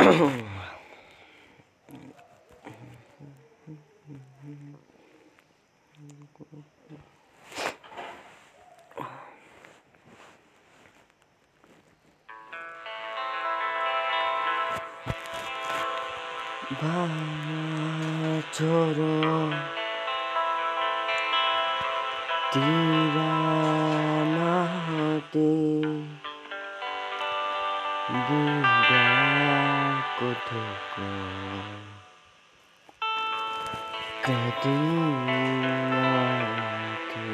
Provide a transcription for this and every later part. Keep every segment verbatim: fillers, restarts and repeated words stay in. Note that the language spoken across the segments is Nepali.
छोरो तिरानते बुढाको थोको कतिमाथि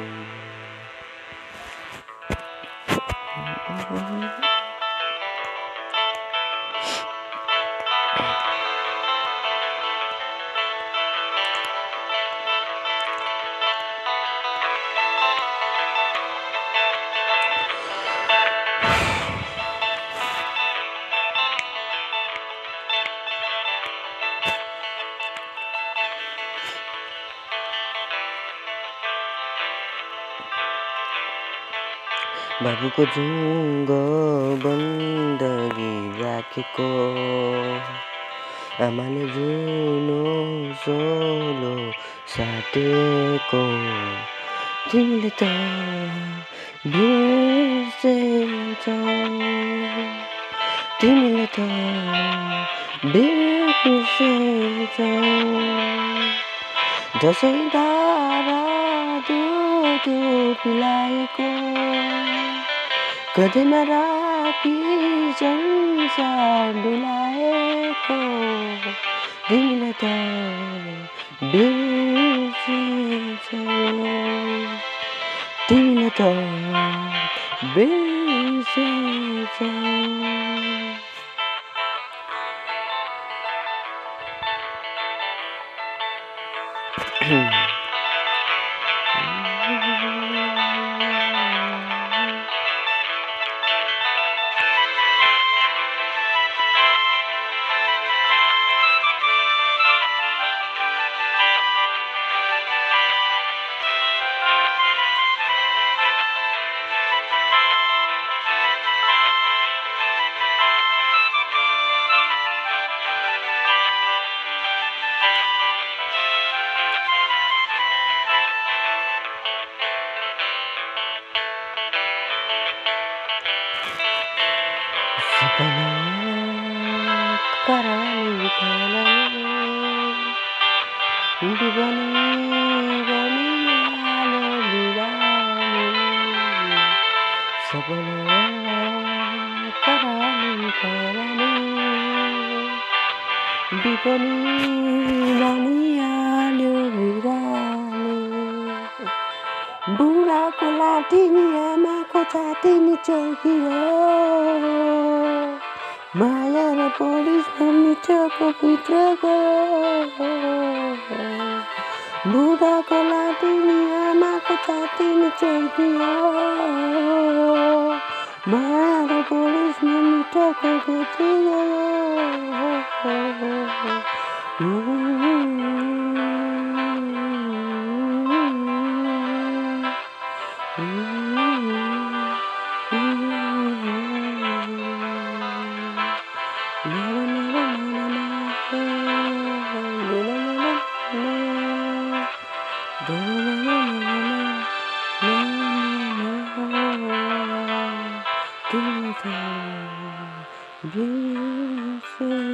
बाबुको जुङ्गो बन्दगी राखेको आमाले जुनो सोलो साटेको तिमीले त बिर्सेछौ तिमीले त बिर्सेछौ जसै धारा दुध पिलाएको कदैमा राखी संसार डुलाएको तिमीले त बिर्सेछौ तिमीले त बिर्सेछौ सपना करानी खानानी बिबनी बनिहाल्यो बिरानी सपना करानी खानानी बिबनी बनिहाल्यो बिरानी बुढाको लाटिनी आमाको छातिनी चौकियो माया र पुलिसमा मिठोको भित्रको बुढाको लाटिनी आमाको छातिनी चौकियो माया र पुलिसमा मिठोको भित्रको Beautiful.